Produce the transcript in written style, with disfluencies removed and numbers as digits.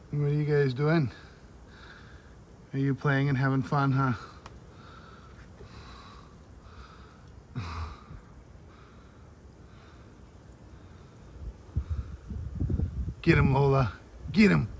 What are you guys doing? Are you playing and having fun, huh? Get him, Lola. Get him.